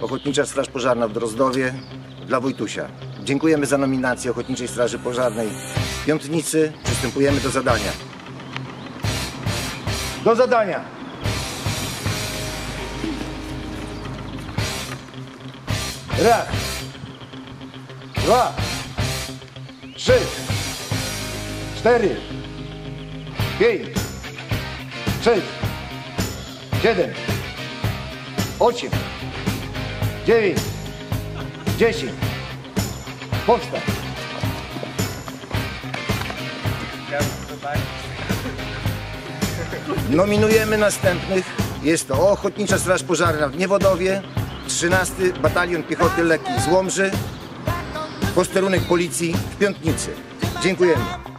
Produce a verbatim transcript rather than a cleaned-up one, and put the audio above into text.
Ochotnicza Straż Pożarna w Drozdowie dla Wojtusia. Dziękujemy za nominację Ochotniczej Straży Pożarnej Piątnicy. Przystępujemy do zadania. Do zadania! Raz, dwa, trzy, cztery, pięć, sześć, siedem, osiem, dziewięć, dziesięć. Powstań. Nominujemy następnych. Jest to Ochotnicza Straż Pożarna w Niewodowie, trzynasty Batalion Piechoty Lekkiej z Łomży, posterunek Policji w Piątnicy. Dziękujemy.